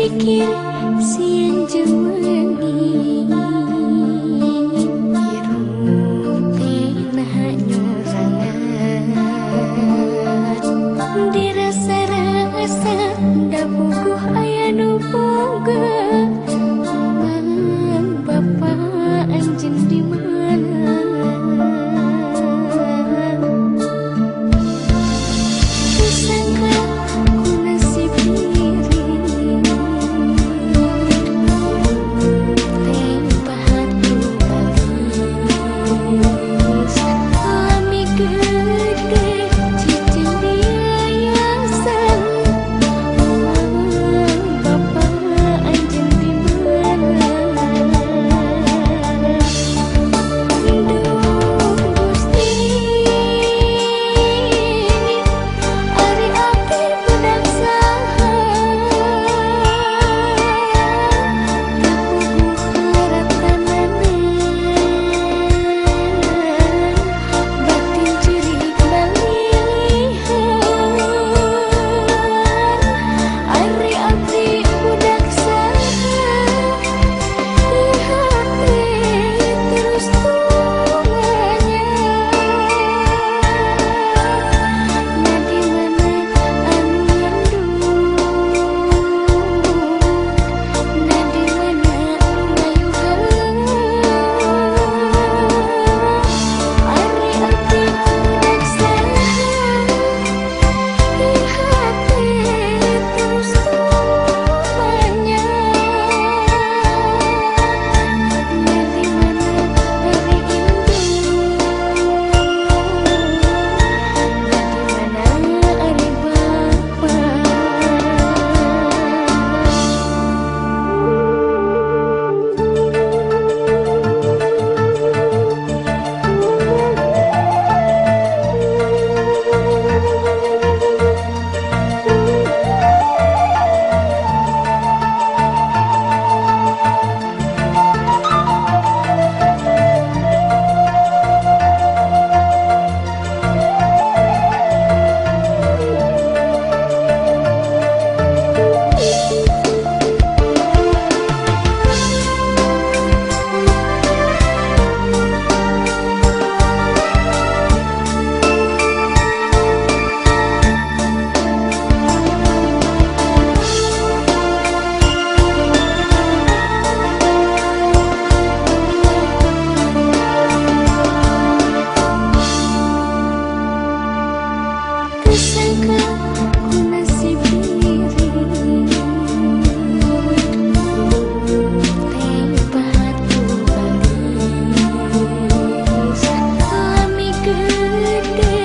pikir siang jemeni irung tenah nyorangan dirasa-rasa da puguh aya nu boga mang bapak anjeun di mana kusangka ku nasib diri tempat balis lami gede cicing biayasan bapak anjeun di mana duh Gusti ari abdi budak saha kapuguh ratanan batin cerik balilihan ari abdi budak saha hati terus tunganya nadi mana anu nyandung nadi mana ngayuhan ari abdi budak saha hati terus tunganya nadi mana ari indung nadi mana ari bapa kusangka ku nasib diri tempat balis lami gede